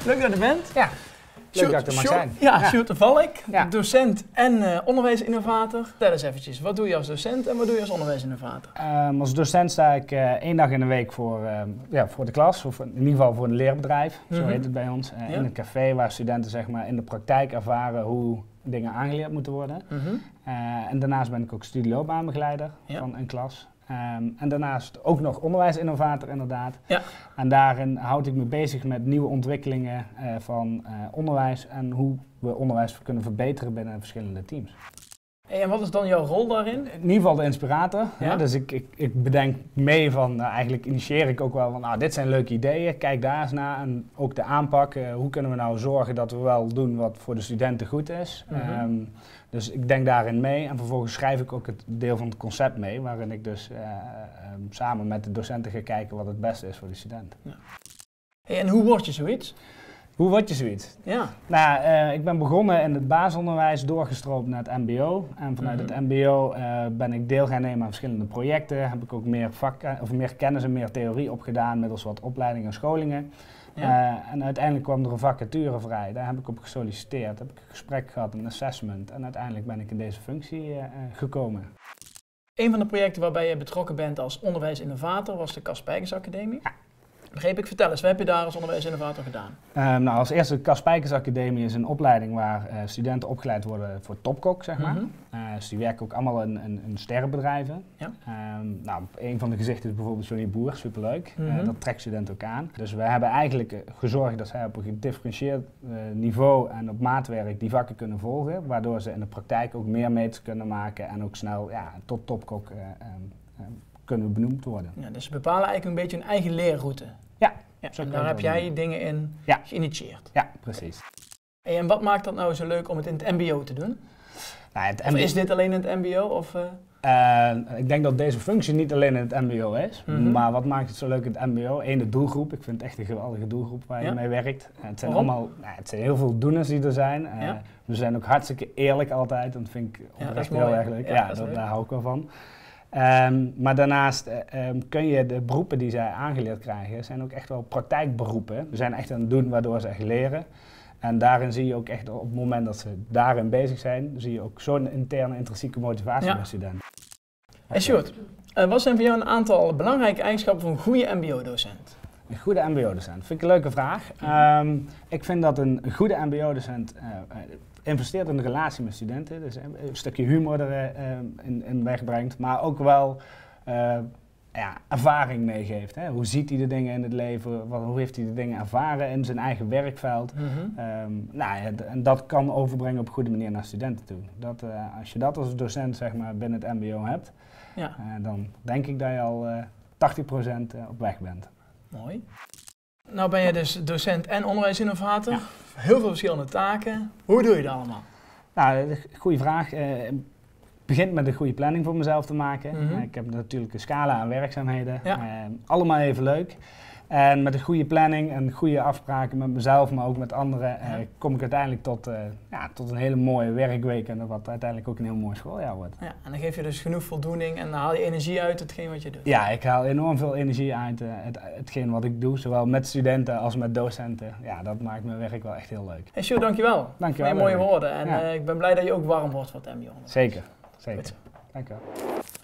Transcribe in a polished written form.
Leuk dat je er bent. Ja, leuk dat ik er mag zijn. Ja, Sjoerd de Valk, Ja. docent en onderwijsinnovator. Vertel eens eventjes, wat doe je als docent en wat doe je als onderwijsinnovator? Als docent sta ik 1 dag in de week voor de klas, of in ieder geval voor een leerbedrijf, zo heet het bij ons. In een café waar studenten zeg maar, in de praktijk ervaren hoe dingen aangeleerd moeten worden. En daarnaast ben ik ook studieloopbaanbegeleider van een klas. En daarnaast ook nog onderwijsinnovator inderdaad. Ja. En daarin houd ik me bezig met nieuwe ontwikkelingen van onderwijs en hoe we onderwijs kunnen verbeteren binnen verschillende teams. En wat is dan jouw rol daarin? In ieder geval de inspirator. Ja? Dus ik bedenk mee van, eigenlijk initieer ik ook wel van, nou dit zijn leuke ideeën, kijk daar eens naar. En ook de aanpak, hoe kunnen we nou zorgen dat we wel doen wat voor de studenten goed is. Dus ik denk daarin mee en vervolgens schrijf ik ook het deel van het concept mee, waarin ik dus samen met de docenten ga kijken wat het beste is voor de student. Ja. En hoe word je zoiets? Hoe word je zoiets? Ja. Nou, ik ben begonnen in het basisonderwijs, doorgestroomd naar het mbo. En vanuit het mbo ben ik deel gaan nemen aan verschillende projecten. Heb ik ook meer kennis en meer theorie opgedaan middels wat opleidingen en scholingen. Ja. En uiteindelijk kwam er een vacature vrij. Daar heb ik op gesolliciteerd, heb ik een gesprek gehad, een assessment. En uiteindelijk ben ik in deze functie gekomen. Een van de projecten waarbij je betrokken bent als onderwijsinnovator was de Cas Spijkers Academie. Ja. Begreep ik, vertel eens, wat heb je daar als onderwijsinnovator gedaan? Nou, als eerste, de Cas Spijkers Academie is een opleiding waar studenten opgeleid worden voor topkok, zeg maar. Dus die werken ook allemaal in sterrenbedrijven. Ja. Nou, een van de gezichten is bijvoorbeeld Johnny Boer, superleuk. Dat trekt studenten ook aan. Dus we hebben eigenlijk gezorgd dat zij op een gedifferentieerd niveau en op maatwerk die vakken kunnen volgen, waardoor ze in de praktijk ook meer meters kunnen maken en ook snel tot topkok kunnen benoemd worden. Ja, dus ze bepalen eigenlijk een beetje hun eigen leerroute. Ja. En daar heb jij dingen in geïnitieerd. Ja, precies. En wat maakt dat nou zo leuk om het in het mbo te doen? Nou, of is dit alleen in het mbo? Of, ik denk dat deze functie niet alleen in het mbo is, maar wat maakt het zo leuk in het mbo? Eén, de doelgroep. Ik vind het echt een geweldige doelgroep waar je mee werkt. Het zijn het zijn heel veel doeners die er zijn. We zijn ook hartstikke eerlijk altijd. Dat vind ik oprecht heel erg leuk. Daar hou ik wel van. Maar daarnaast kun je de beroepen die zij aangeleerd krijgen, zijn ook echt wel praktijkberoepen. We zijn echt aan het doen waardoor ze echt leren. En daarin zie je ook echt op het moment dat ze daarin bezig zijn, zie je ook zo'n interne intrinsieke motivatie bij studenten. En Sjoerd, wat zijn voor jou een aantal belangrijke eigenschappen van een goede mbo-docent? Een goede mbo-docent, vind ik een leuke vraag. Ik vind dat een goede mbo-docent investeert in de relatie met studenten, dus een stukje humor erin wegbrengt, maar ook wel ervaring meegeeft. Hè? Hoe ziet hij de dingen in het leven, hoe heeft hij de dingen ervaren in zijn eigen werkveld. En dat kan overbrengen op een goede manier naar studenten toe. Als je dat als docent zeg maar, binnen het mbo hebt, dan denk ik dat je al 80% op weg bent. Mooi. Nou ben je dus docent en onderwijsinnovator. Ja. Heel veel verschillende taken. Hoe doe je dat allemaal? Nou, goede vraag. Het begint met een goede planning voor mezelf te maken. Ik heb natuurlijk een scala aan werkzaamheden. Allemaal even leuk. En met een goede planning en goede afspraken met mezelf, maar ook met anderen, kom ik uiteindelijk tot een hele mooie werkweek en wat uiteindelijk ook een heel mooi schooljaar wordt. Ja, en dan geef je dus genoeg voldoening en dan haal je energie uit hetgeen wat je doet. Ja, ik haal enorm veel energie uit hetgeen wat ik doe, zowel met studenten als met docenten. Ja, dat maakt mijn werk wel echt heel leuk. Hey Sjoerd, dankjewel. Dankjewel. Mooie woorden en ik ben blij dat je ook warm wordt voor het mbo. Zeker, zeker. Dankjewel.